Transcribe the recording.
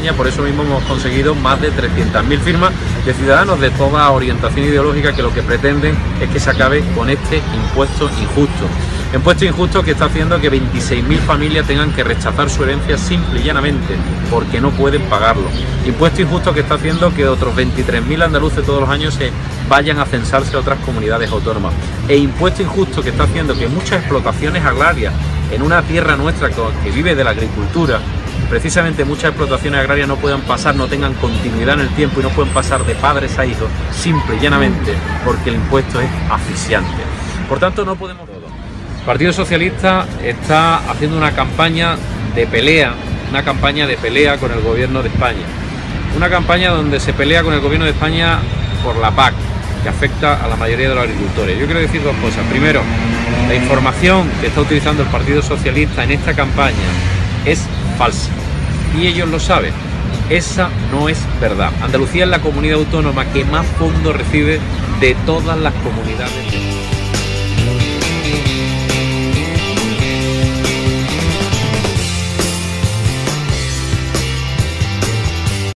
campaña, por eso mismo hemos conseguido más de 300.000 firmas de ciudadanos de toda orientación ideológica que lo que pretenden es que se acabe con este impuesto injusto. Impuesto injusto que está haciendo que 26.000 familias tengan que rechazar su herencia simple y llanamente porque no pueden pagarlo. Impuesto injusto que está haciendo que otros 23.000 andaluces todos los años se vayan a censarse a otras comunidades autónomas. E impuesto injusto que está haciendo que muchas explotaciones agrarias en una tierra nuestra que vive de la agricultura, precisamente muchas explotaciones agrarias no puedan pasar, no tengan continuidad en el tiempo y no pueden pasar de padres a hijos, simple y llanamente porque el impuesto es asfixiante. Por tanto, no podemos todo. El Partido Socialista está haciendo una campaña de pelea con el Gobierno de España. Una campaña donde se pelea con el Gobierno de España por la PAC, que afecta a la mayoría de los agricultores. Yo quiero decir dos cosas. Primero, la información que está utilizando el Partido Socialista en esta campaña es falsa y ellos lo saben. Esa no es verdad. Andalucía es la comunidad autónoma que más fondos recibe de todas las comunidades.